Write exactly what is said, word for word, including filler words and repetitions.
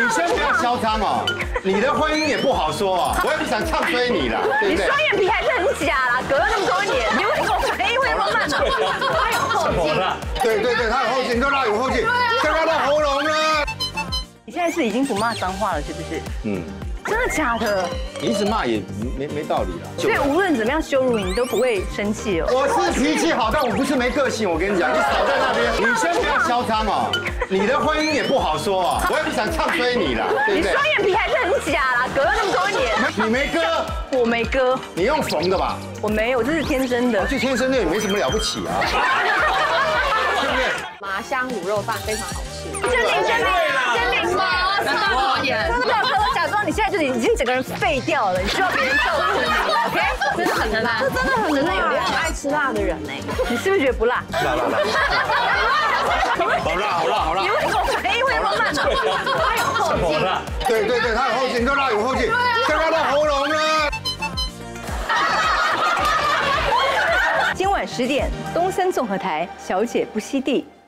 先不要嚣张哦，你的婚姻也不好说啊，我也不想唱衰你了，对不对？ 你双眼皮还是很假啦，隔了那么多年，你为什么反应会那么慢呢？他有后劲。 对对对，他有后劲，你看他有后劲，看他的喉咙了。 你现在是已经不骂脏话了，是不是？嗯。真的假的？ 你一直骂也没没道理了。 所以无论怎么样羞辱你，你都不会生气哦。 我是脾气好，但我不是没个性。我跟你讲，你少在那边，你先不要嚣张哦，你的婚姻也不好说啊，我也不想唱衰你了，对不对？ 你双眼皮还是很假啦，隔了那么多年。 你没割？ 我没割。 你用缝的吧？ 我没有，这是天生的。 就天生的也没什么了不起啊，对不对？ 麻香卤肉饭非常好吃。 真的真的真的吗？真的好演。真的，我假装你现在就是已经整个人废掉了，你需要别人照顾你 ，OK？ 真的很辣， 这真的很辣， 有很爱吃辣的人呢。 你是不是觉得不辣？ 辣辣辣！好辣好辣好辣！ 你为什么反应会那么慢呢？他有后劲。 对对对，他有后劲，你看他有后劲，看他的喉咙了。 今晚十点，东森综合台，小姐不吸地。